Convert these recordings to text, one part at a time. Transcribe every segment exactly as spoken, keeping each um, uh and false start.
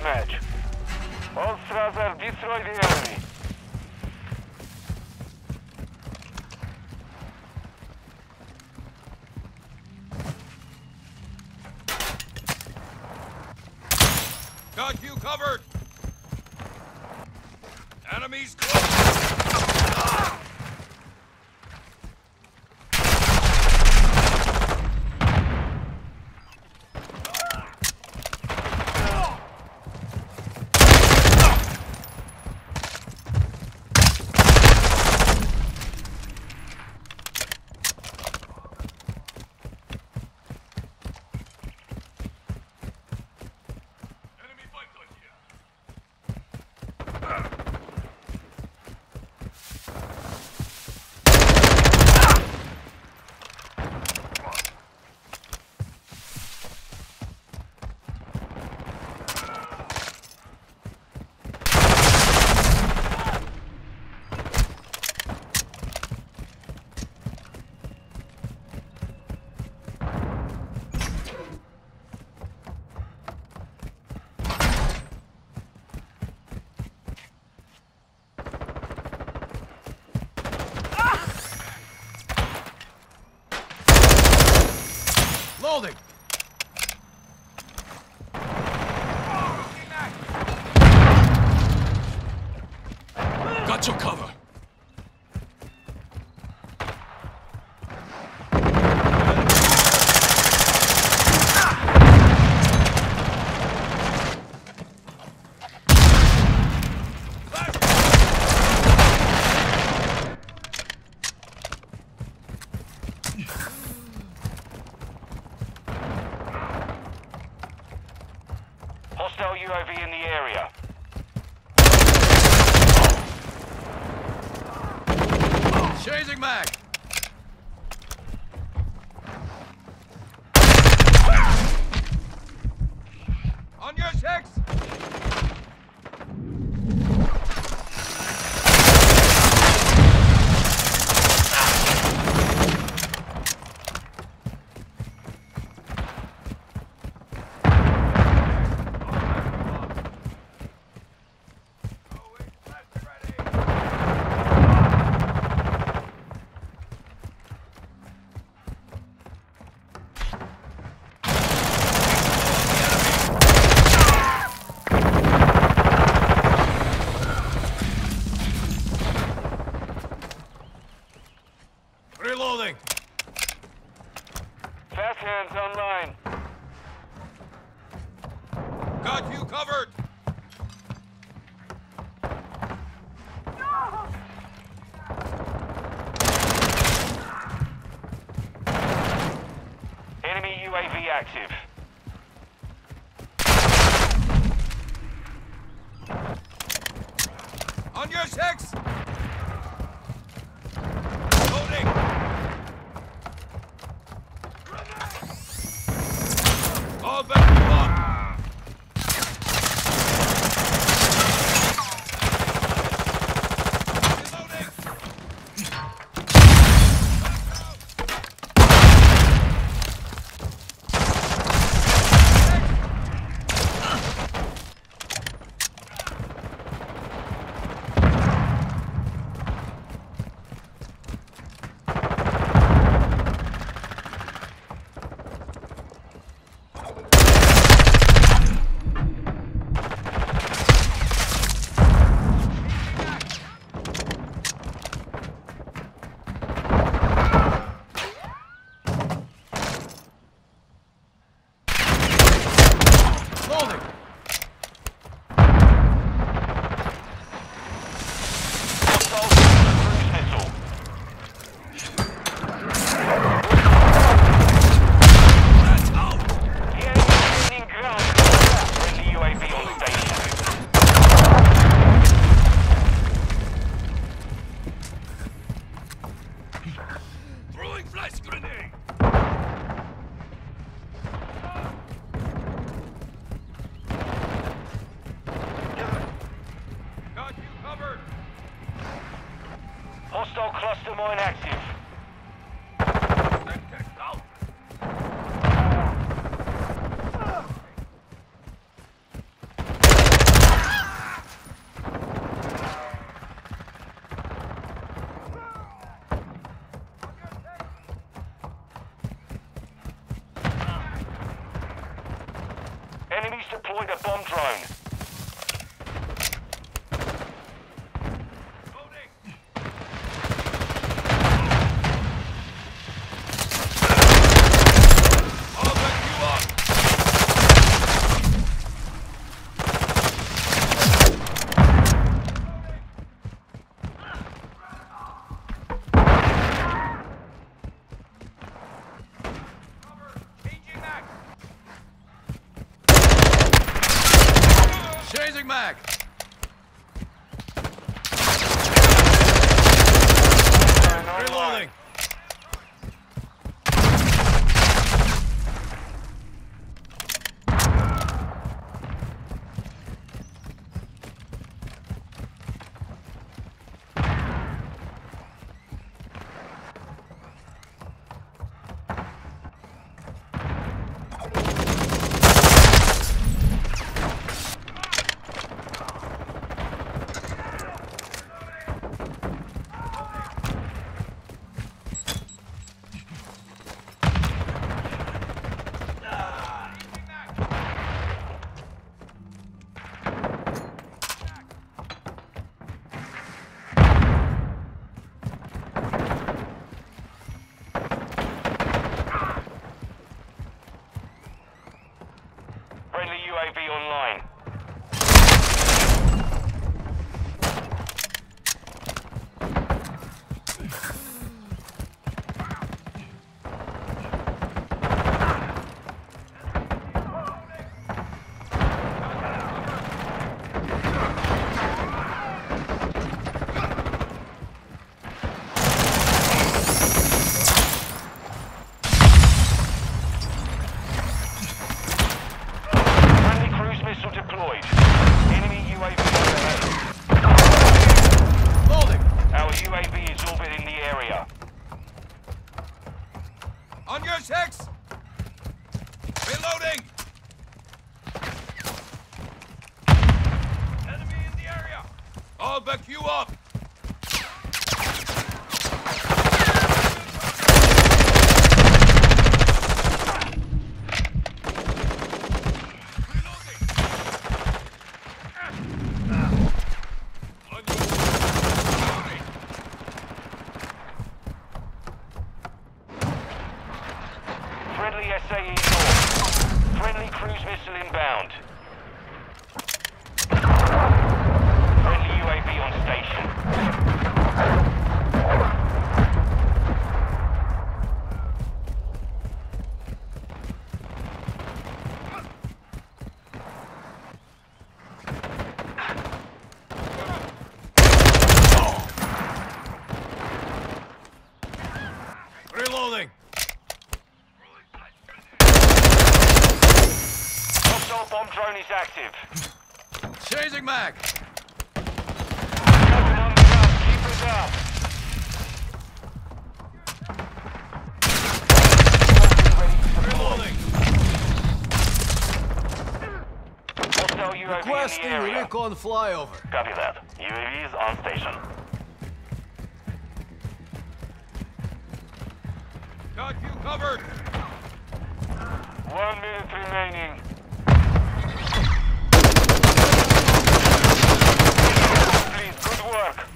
deathmatch. All Strasser, destroy the enemy. Got you covered! Enemies close! Ah! Loading! Got your cover. Hostile U A V in the area. Changing mag! On your six! Reloading! Fast hands online. Got you covered! Enemy U A V active. On your six! Loading! All back to lock! Throwing flash grenade! Got you covered! Hostile cluster mine active. Enemies deployed a bomb drone. I'll back you up. Changing mag. Reloading. Friendly U A V online. Friendly cruise missile deployed. Enemy U A V overhead. Loading. Our U A V is orbiting the area. On your six. Reloading. Enemy in the area. I'll back you up. Friendly S A E north. Friendly cruise missile inbound. Friendly U A V on station. Reloading. Hostile bomb drone is active. Changing mag. Keep it up. Reloading. Hostile U A V in the Requesting area. recon flyover. Copy that. U A V is on station. Got you covered. One minute remaining. Please, good work.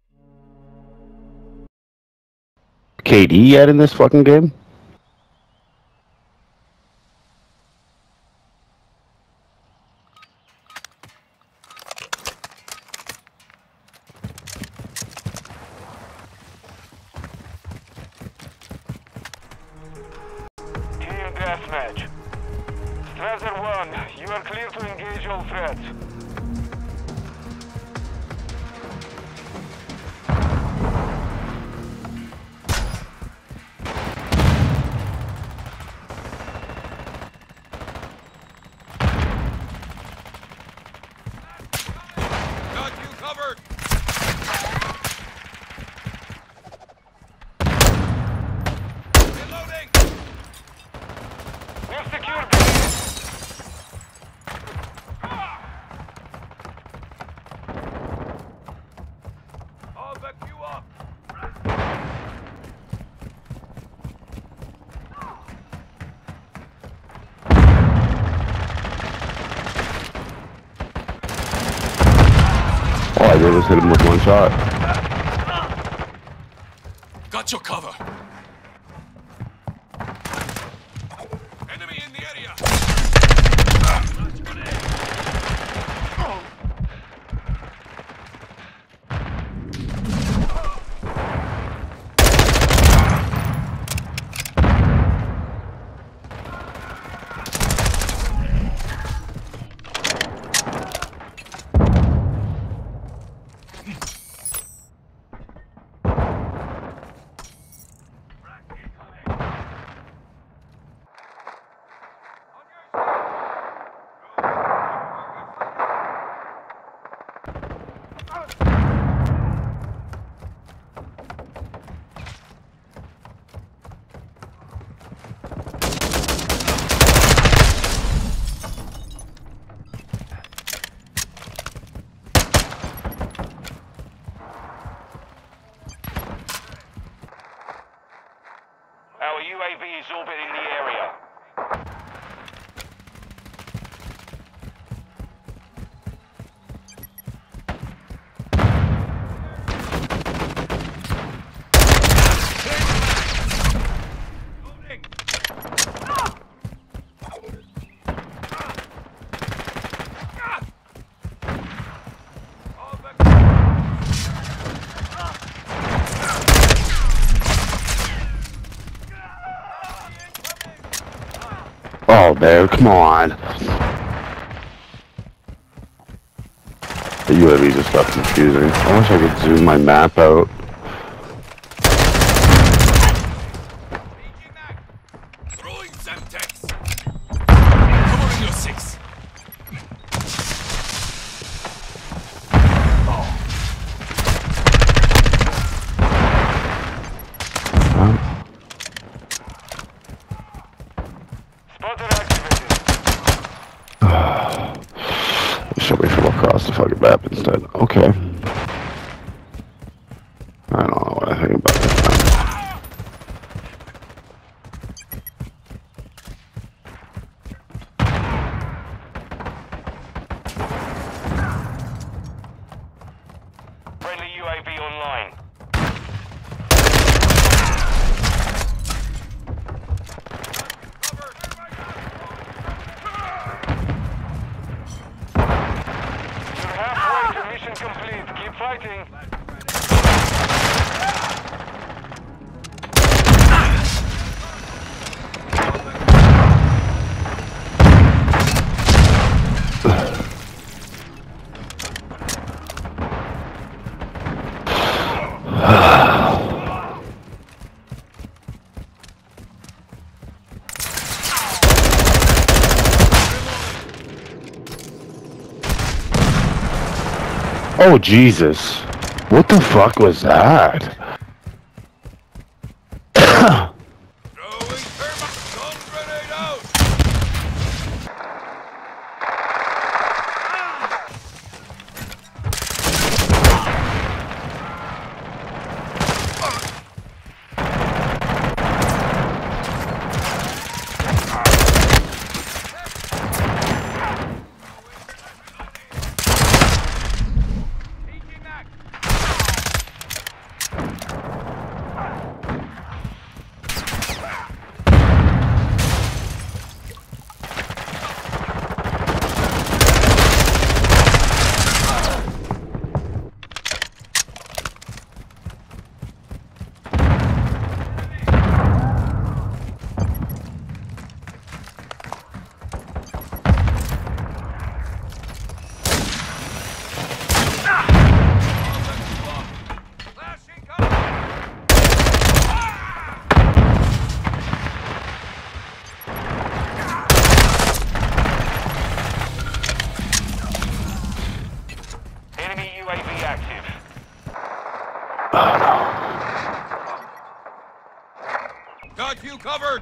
K D yet in this fucking game? deathmatch. Strasser one, you are clear to engage all threats. Got you covered. Reloading. We've secured I'll back you up. All I did was hit him with one shot. Got your cover. Enemy in the area. Our U A V is orbiting the area. Oh, there, come on. The U A V just got confusing. I wish I could zoom my map out. Throwing Semtex. Covering your six. Huh? Spotted activated. Should we come across the fucking map instead? Okay. I don't know what I think about this map. Friendly U A V online. You're halfway to mission complete. Keep fighting. Oh, Jesus. What the fuck was that? Throwing thermite. Stun grenade out. Taking that. Covered!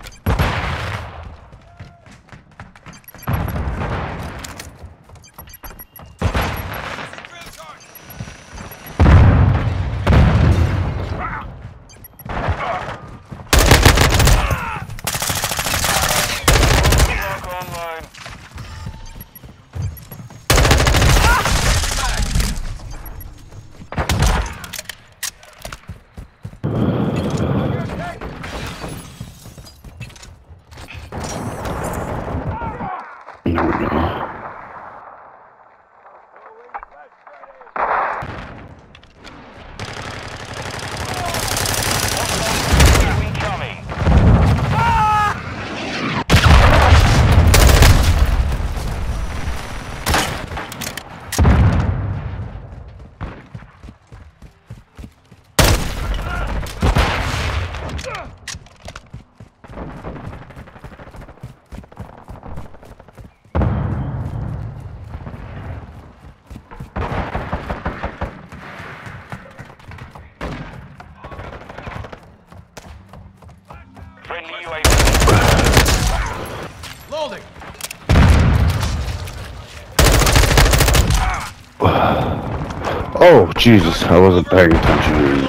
Loading. Oh, Jesus, I wasn't paying attention.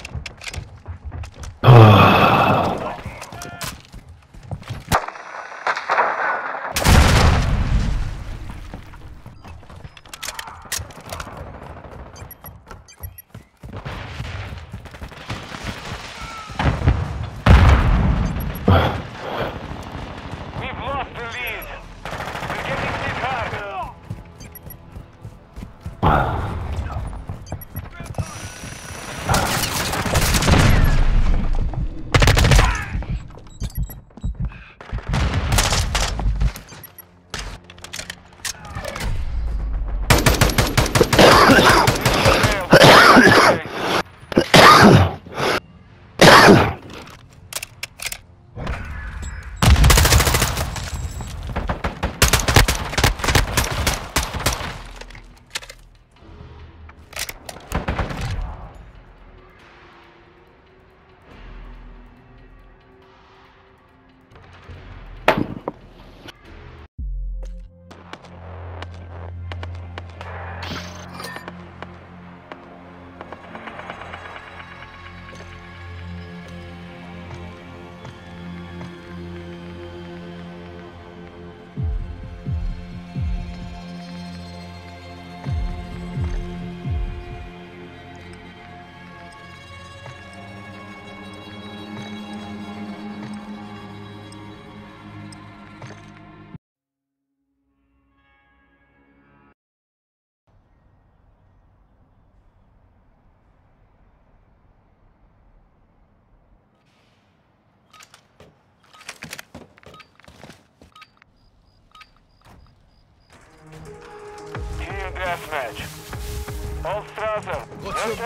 Deathmatch. All Strasser. What's your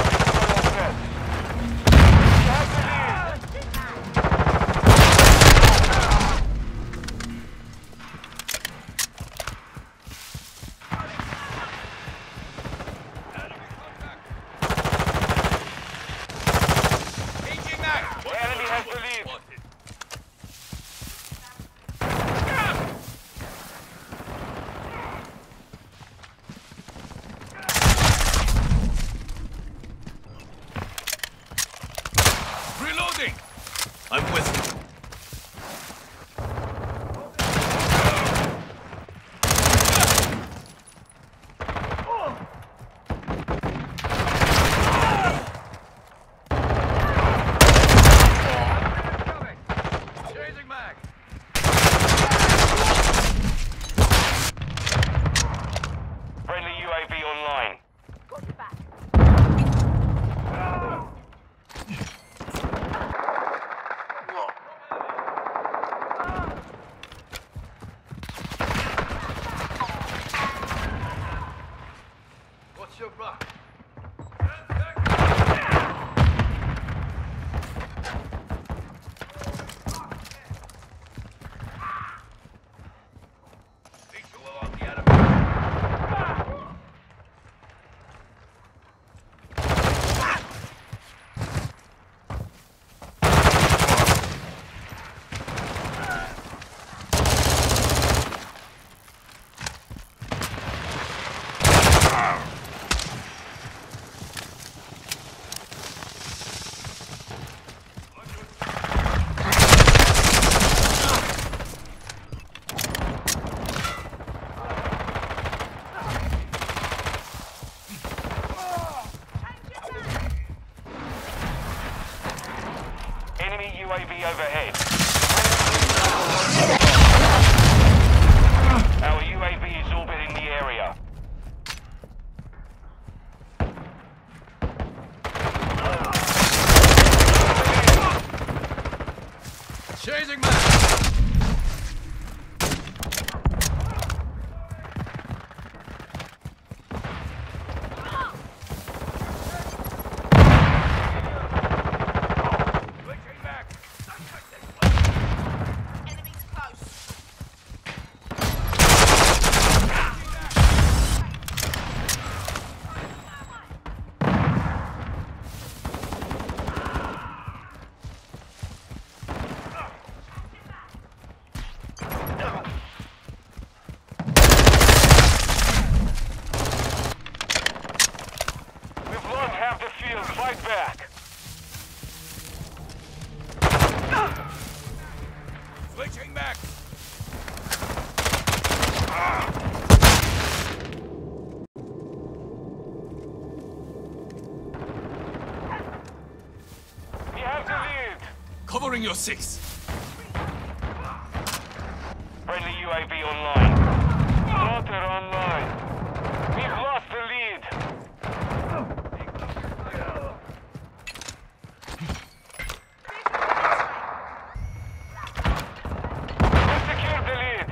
Enemy has the lead. We have the lead. Covering your six. Friendly U A V online. Slaughter online. We've lost the lead. We've secured the lead.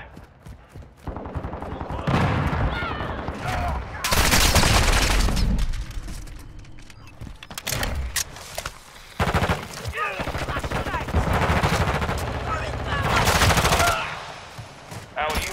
Our U A V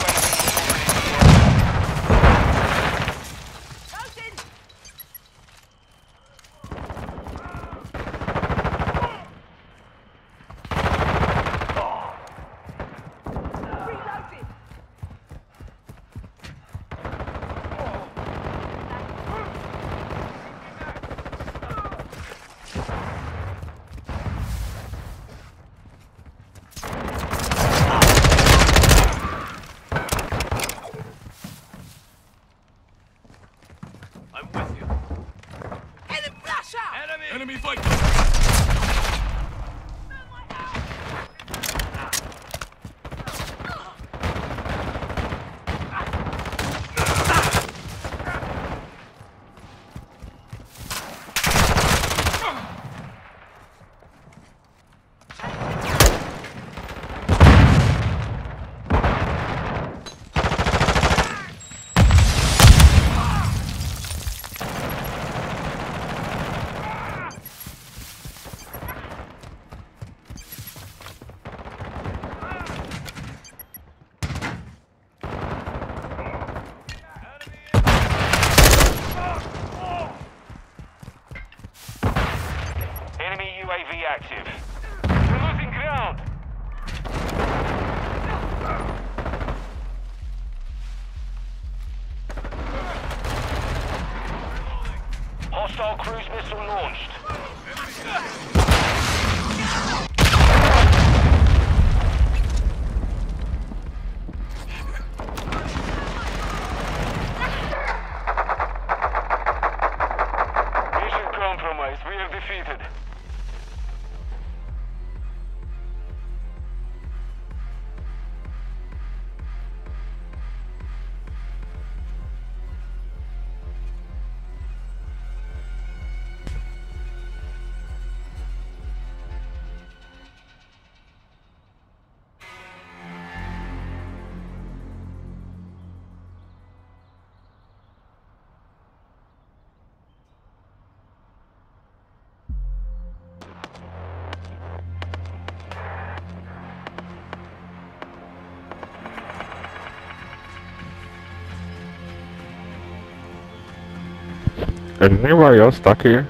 I'm with you. Enemy flash out! Enemy! Enemy fighter! Enemy U A V active. We're losing ground. Hostile cruise missile launched. Mission compromised. We are defeated. Is anybody else stuck here?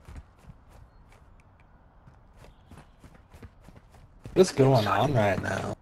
What's going on right now?